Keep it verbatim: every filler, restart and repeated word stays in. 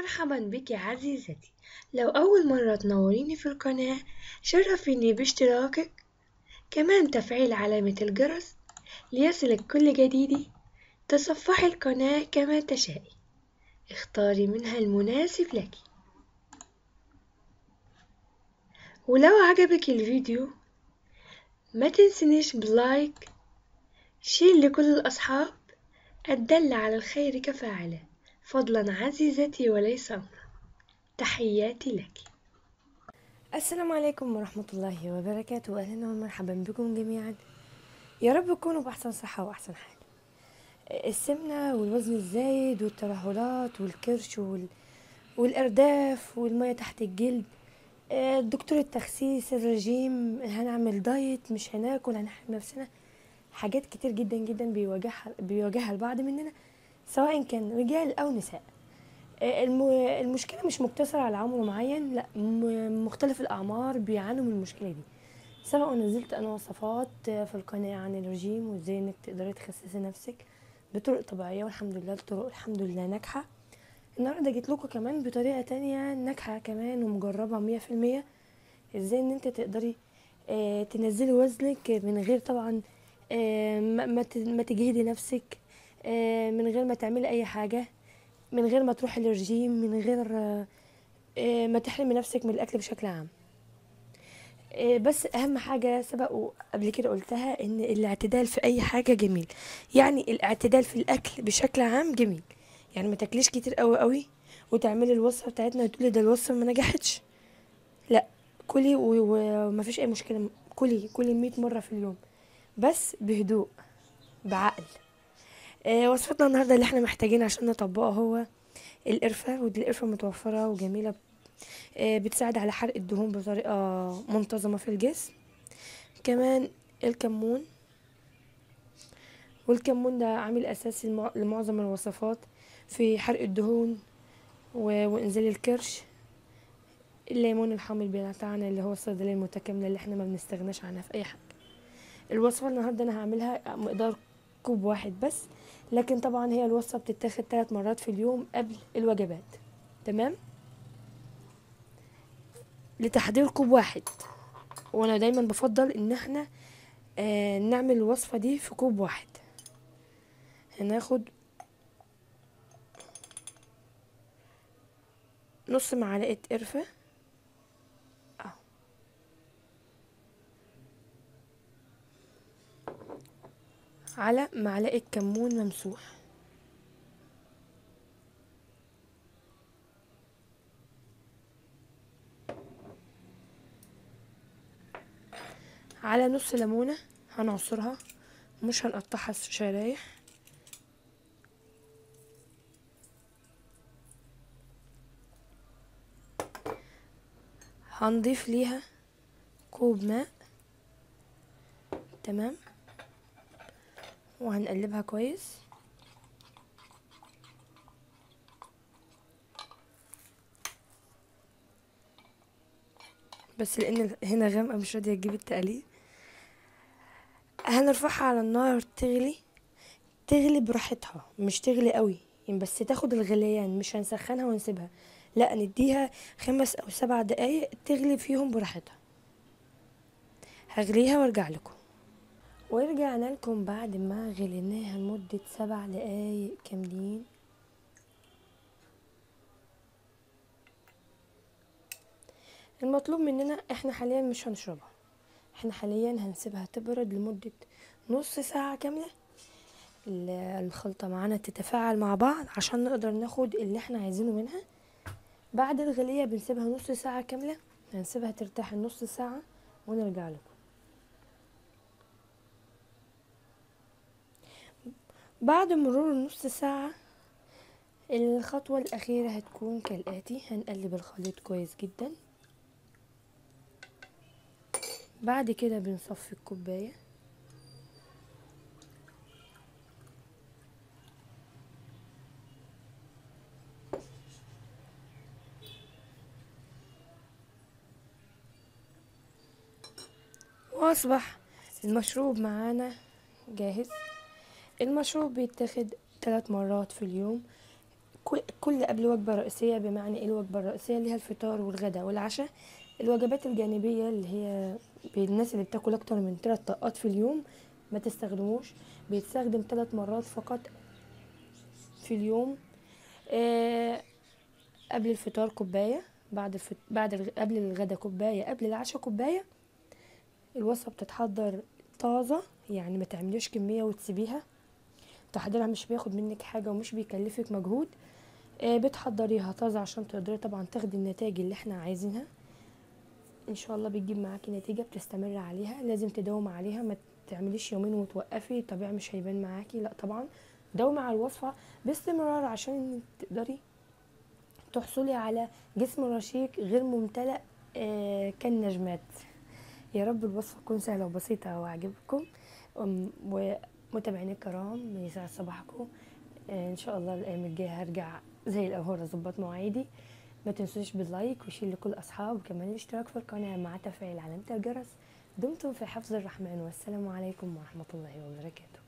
مرحبا بك يا عزيزتي. لو أول مرة تنوريني في القناة شرفيني باشتراكك، كمان تفعيل علامة الجرس ليصلك كل جديد. تصفحي القناة كما تشائي، اختاري منها المناسب لك. ولو عجبك الفيديو ما تنسنيش بلايك، شير لكل الأصحاب، الدل على الخير كفاعله. فضلا عزيزتي وليس أمرا. تحياتي لك. السلام عليكم ورحمة الله وبركاته. أهلا ومرحبا بكم جميعا، يا رب تكونوا بأحسن صحة وأحسن حال. السمنة والوزن الزايد والترهلات والكرش وال... والأرداف والمية تحت الجلد، الدكتور التخسيس، الرجيم، هنعمل دايت، مش هناكل، هنحرم نفسنا. حاجات كتير جدا جدا بيواجهها بيواجهها البعض مننا، سواء كان رجال أو نساء. الم... المشكلة مش مقتصرة على عمر معين، لا، م... مختلف الأعمار بيعانوا من المشكلة دي. سبق ونزلت أنا وصفات في القناة عن الرجيم وازاي انك تقدري تخسسي نفسك بطرق طبيعية، والحمد لله الطرق الحمد لله ناجحة. النهاردة جيت لكم كمان بطريقة تانية ناجحة كمان ومجربة مية في المية، ازاي ان انت تقدري آه تنزلي وزنك من غير طبعا آه ما, ما ت- ما تجهدي نفسك، آه من غير ما تعملي اي حاجة، من غير ما تروحي للرجيم، من غير آه آه ما تحرمي نفسك من الاكل بشكل عام. إيه، بس اهم حاجه سبق وقبل كده قلتها ان الاعتدال في اي حاجه جميل. يعني الاعتدال في الاكل بشكل عام جميل، يعني ما تاكليش كتير قوي قوي وتعملي الوصفه بتاعتنا وتقولي ده الوصفه ما نجحتش. لا، كلي و- و- وما فيش اي مشكله، كلي كلي مية مره في اليوم، بس بهدوء، بعقل. إيه، وصفتنا النهارده اللي احنا محتاجين عشان نطبقها هو القرفه، ودي القرفه متوفره وجميله. إيه، بتساعد على حرق الدهون بطريقه منتظمه في الجسم. كمان الكمون، والكمون ده عامل اساسي لمع- لمعظم الوصفات في حرق الدهون و- وانزال الكرش. الليمون الحامض بتاعنا اللي هو الصيدليه المتكامله اللي احنا ما بنستغناش عنها في اي حاجه. الوصفه النهارده انا هعملها مقدار كوب واحد بس، لكن طبعا هي الوصفه بتتاخد ثلاث مرات في اليوم قبل الوجبات. تمام. لتحضير كوب واحد، وانا دايما بفضل ان احنا آه نعمل الوصفه دي في كوب واحد. هناخد نص معلقه قرفه، على معلقة كمون ممسوح، على نص ليمونة هنعصرها، مش هنقطعها شرايح، هنضيف ليها كوب ماء. تمام. وهنقلبها كويس. بس لان هنا غامقة مش راضية تجيب التقليد، هنرفعها على النار تغلي. تغلي براحتها، مش تغلي قوي يعني، بس تاخد الغليان، مش هنسخنها ونسيبها، لا، نديها خمس او سبع دقايق تغلي فيهم براحتها. هغليها وارجع لكم. ورجعنا لكم بعد ما غليناها لمدة سبع دقايق كاملين. المطلوب مننا احنا حاليا مش هنشربها، احنا حاليا هنسيبها تبرد لمدة نص ساعة كاملة، ال- الخلطة معانا تتفاعل مع بعض عشان نقدر ناخد اللي احنا عايزينه منها. بعد الغلية بنسيبها نص ساعة كاملة، هنسيبها ترتاح النص ساعة ونرجع لكم. بعد مرور النص ساعة الخطوة الأخيرة هتكون كالآتي: هنقلب الخليط كويس جدا. بعد كده بنصفي الكوباية. وأصبح المشروب معانا جاهز. المشروب بيتاخد ثلاث مرات في اليوم، كل كل قبل وجبة رئيسية. بمعنى ايه الوجبة الرئيسية؟ اللي هي الفطار والغداء والعشاء. الوجبات الجانبية اللي هي بالناس اللي بتاكل اكتر من ثلاث طاقات في اليوم ما تستخدموش، بيتستخدم ثلاث مرات فقط في اليوم. آه قبل الفطار كوباية، بعد الفت... بعد الغ... قبل الغدا كوباية، قبل العشاء كوباية. الوصفة بتتحضر طازة، يعني ما تعمليش كمية وتسيبيها. تحضيرها مش بياخد منك حاجة ومش بيكلفك مجهود. آه بتحضريها طازة عشان تقدري طبعا تاخدي النتائج اللي احنا عايزينها. ان شاء الله بتجيب معاكي نتيجة، بتستمر عليها. لازم تداوم عليها، ما تعمليش يومين وتوقفي، طبيعي مش هيبان معاكي. لا طبعا داومي على الوصفة باستمرار عشان تقدري تحصلي على جسم رشيق غير ممتلئ آه كالنجمات. يا رب الوصفة تكون سهلة وبسيطة وعجبكم. ومتابعيني الكرام، يسعد صباحكم. آه ان شاء الله الايام الجايه هرجع زي الاول اظبط مواعيدي. ما تنسوش باللايك وشير لكل اصحاب، وكمان الاشتراك في القناه مع تفعيل علامه الجرس. دمتم في حفظ الرحمن، والسلام عليكم ورحمه الله وبركاته.